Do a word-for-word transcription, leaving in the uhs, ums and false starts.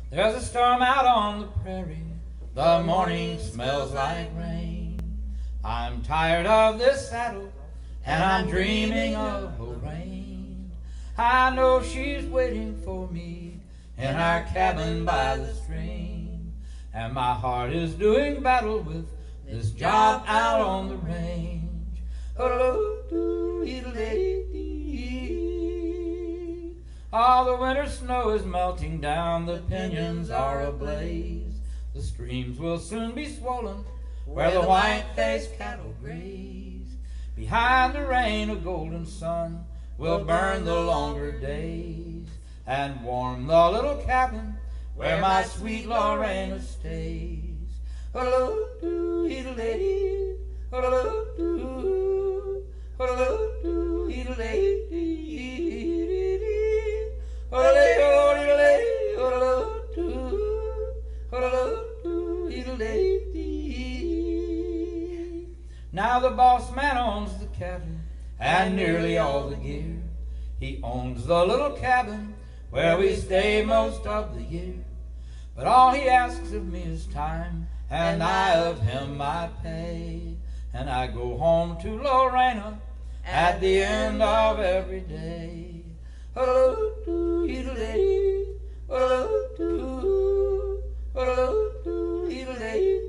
There's a storm out on the prairie, the morning smells like rain. I'm tired of this saddle, and I'm dreaming of Lorraine. I know she's waiting for me in our cabin by the stream, and my heart is doing battle with this job out on the range. All the winter snow is melting down, the pinyons are ablaze. The streams will soon be swollen where the white-faced cattle graze. Behind the rain a golden sun will burn the longer days and warm the little cabin where my sweet Lorena stays. Now the boss man owns the cattle and nearly all the gear. He owns the little cabin where we stay most of the year. But all he asks of me is time, and I of him my pay. And I go home to Lorena at the end of every day. Oh,